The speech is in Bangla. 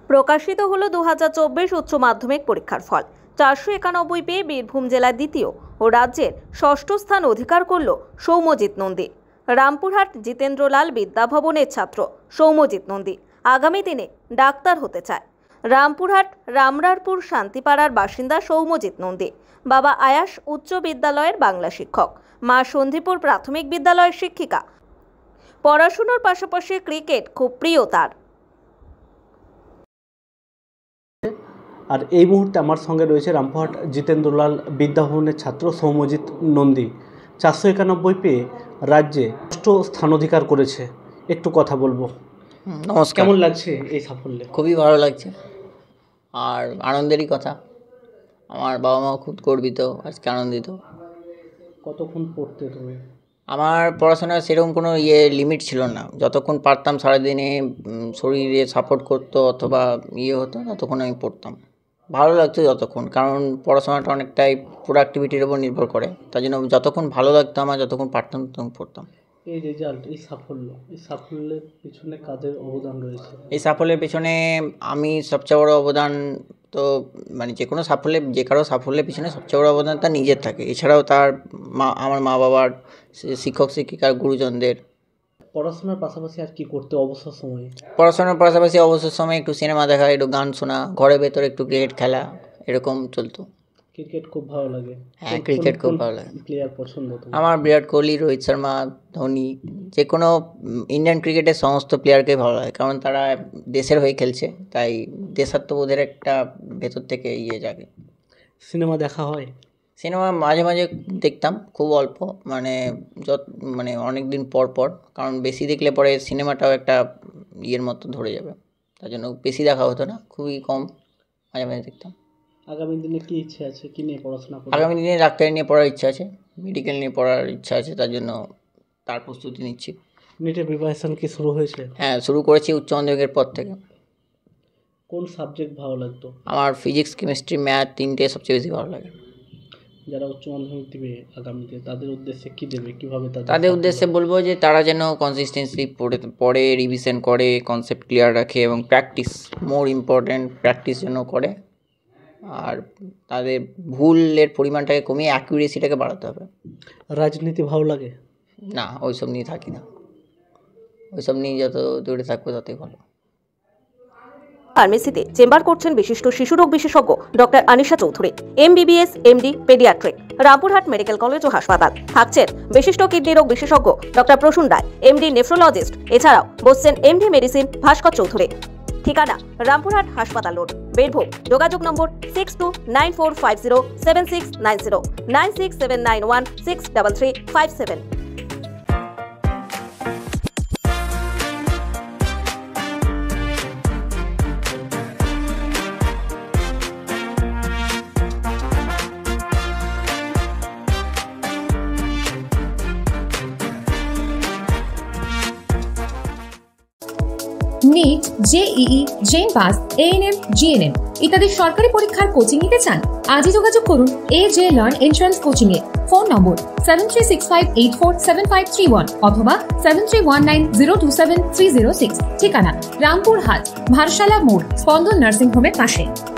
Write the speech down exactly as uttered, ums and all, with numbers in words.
প্রকাশিত হলো দু হাজার চব্বিশ উচ্চ মাধ্যমিক পরীক্ষার ফল। চারশো একানব্বই পেয়ে বীরভূম জেলায় দ্বিতীয় ও রাজ্যের ষষ্ঠ স্থান অধিকার করল সৌম্যজিৎ নন্দী। রামপুরহাট জিতেন্দ্রলাল বিদ্যাভবনের ছাত্র সৌম্যজিৎ নন্দী আগামী দিনে ডাক্তার হতে চায়। রামপুরহাট রামরারপুর শান্তিপাড়ার বাসিন্দা সৌম্যজিৎ নন্দী বাবা আয়াস উচ্চ বিদ্যালয়ের বাংলা শিক্ষক, মা সন্ধিপুর প্রাথমিক বিদ্যালয়ের শিক্ষিকা। পড়াশোনার পাশাপাশি ক্রিকেট খুব প্রিয় তার। আর এই মুহূর্তে আমার সঙ্গে রয়েছে রামপুরহাট জিতেন্দ্রলাল বিদ্যাভবনের ছাত্র সৌম্যজিৎ নন্দী। চারশো একানব্বই পেয়ে রাজ্যে ষষ্ঠ স্থান অধিকার করেছে। একটু কথা বলবো। নমস্কার। কেমন লাগছে এই সাফল্যে? খুবই ভালো লাগছে আর আনন্দেরই কথা। আমার বাবা মা খুব গর্বিত, আজকে আনন্দিত। কতক্ষণ পড়তে তুমি? আমার পড়াশোনার সেরকম কোনো ইয়ে লিমিট ছিল না, যতক্ষণ পারতাম সারাদিনে শরীরে সাপোর্ট করতো অথবা ইয়ে হতো ততক্ষণ আমি পড়তাম। ভালো লাগতো যতক্ষণ, কারণ পড়াশোনাটা অনেকটাই প্রোডাক্টিভিটির উপর নির্ভর করে, তাই জন্য যতক্ষণ ভালো লাগতো আমার, যতক্ষণ পারতাম ততক্ষণ পড়তাম। এই রেজাল্ট, এই সাফল্য, এই সাফল্যের পিছনে কাদের অবদান রয়েছে? এই সাফল্যের পেছনে আমি সবচেয়ে বড় অবদান তো মানে যে কোনো সাফল্যে যে কারো সাফল্যের পিছনে সবচেয়ে বড় অবদান তার নিজের থাকে, এছাড়াও তার মা আমার মা বাবার, শিক্ষক শিক্ষিকার, গুরুজনদের। পড়াশোনার পাশাপাশি আর কি করতে অবসর সময়ে? পড়াশোনার পাশাপাশি অবসর সময় একটু সিনেমা দেখা, একটু গান শোনা, ঘরের ভেতরে একটু ক্রিকেট খেলা, এরকম চলতো। ক্রিকেট খুব ভালো লাগে? হ্যাঁ, ক্রিকেট খুব ভালো লাগে। প্লেয়ার পছন্দ তোমার? আমার বিরাট কোহলি, রোহিত শর্মা, ধোনি, যে কোনো ইন্ডিয়ান ক্রিকেটের সমস্ত প্লেয়ারকে ভালো লাগে, কারণ তারা দেশের হয়ে খেলছে, তাই দেশাত্মবোধের একটা ভেতর থেকে ইয়ে জাগে। সিনেমা দেখা হয়? সিনেমা মাঝে মাঝে দেখতাম, খুব অল্প, মানে যত মানে অনেক দিন পর পর, কারণ বেশি দেখলে পরে সিনেমাটাও একটা ইয়ের মতো ধরে যাবে, তার জন্য বেশি দেখা হতো না, খুবই কম, মাঝে মাঝে দেখতাম। আগামী দিনে কি ইচ্ছে আছে, কি নিয়ে পড়াশোনা করবে? আগামী দিনে ডাক্তারি নিয়ে পড়ার ইচ্ছা আছে, মেডিকেল নিয়ে পড়ার ইচ্ছা আছে, তার জন্য তার প্রস্তুতি নিচ্ছি। নেটের প্রিপারেশন কি শুরু হয়েছে? হ্যাঁ, শুরু করেছি উচ্চ মাধ্যমিকের পর থেকে। কোন সাবজেক্ট ভালো লাগতো? আমার ফিজিক্স, কেমিস্ট্রি, ম্যাথ তিনটে সবচেয়ে বেশি ভালো লাগে। যারা উচ্চ মাধ্যমিক দেবে আগামীতে, তাদের উদ্দেশ্যে কি দেবে, কীভাবে তাদের তাদের উদ্দেশ্যে বলবো যে তারা যেন কনসিস্টেন্সি পড়ে পড়ে রিভিশন করে, কনসেপ্ট ক্লিয়ার রাখে এবং প্র্যাকটিস, মোর ইম্পর্ট্যান্ট, প্র্যাকটিস যেন করে। আর তাদের ভুলের পরিমাণটাকে কমিয়ে অ্যাকুরেসিটাকে বাড়াতে হবে। রাজনীতি ভালো লাগে? না, ওইসব নিয়ে থাকি না, ওইসব নিয়ে যত দূরে থাকবো ততই ভালো। ফার্মেসিতে চেম্বার করছেন বিশিষ্ট শিশুরোগ বিশেষজ্ঞ doctor Anisha Chowdhury, MBBS, MD, pediatric, Rampurhat medical college ও হাসপাতাল। থাকছেন বিশিষ্ট কিডনি রোগ বিশেষজ্ঞ doctor Prasun Roy, MD, nephrologist. এছাড়াও বসছেন এমডি মেডিসিন ভাস্কর চৌধুরী। ঠিকানা রামপুরহাট হাসপাতাল রোড, বীরভূম। যোগাযোগ number six two nine four five zero seven six nine zero nine six seven nine one six double three five seven. NEET, JEE, JENPAS, ANM, GNM ইত্যাদি সরকারি পরীক্ষার কোচিং নিতে চান? আজই যোগাযোগ করুন A J learn entrance coaching এ। Phone number seven three six five eight four seven five three one অথবা seven three one nine zero two seven three zero six. ঠিকানা রামপুরহাট ভারসালা মোড়, স্পন্দন নার্সিং হোমের পাশে।